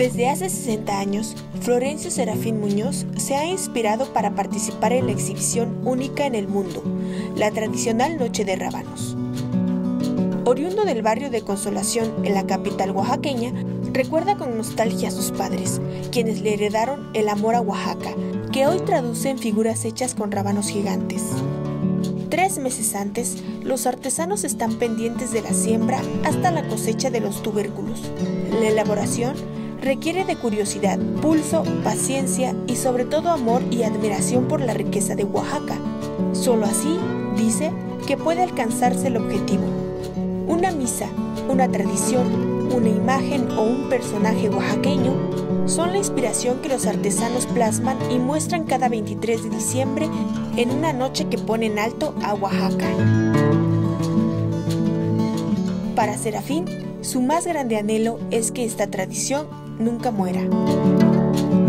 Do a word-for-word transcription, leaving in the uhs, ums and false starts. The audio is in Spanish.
Desde hace sesenta años, Florencio Serafín Muñoz se ha inspirado para participar en la exhibición única en el mundo, la tradicional Noche de Rábanos. Oriundo del barrio de Consolación en la capital oaxaqueña, recuerda con nostalgia a sus padres, quienes le heredaron el amor a Oaxaca, que hoy traduce en figuras hechas con rábanos gigantes. Tres meses antes, los artesanos están pendientes de la siembra hasta la cosecha de los tubérculos. La elaboración requiere de curiosidad, pulso, paciencia y sobre todo amor y admiración por la riqueza de Oaxaca. Solo así, dice, que puede alcanzarse el objetivo. Una misa, una tradición, una imagen o un personaje oaxaqueño son la inspiración que los artesanos plasman y muestran cada veintitrés de diciembre en una noche que pone en alto a Oaxaca. Para Serafín, su más grande anhelo es que esta tradición nunca muera.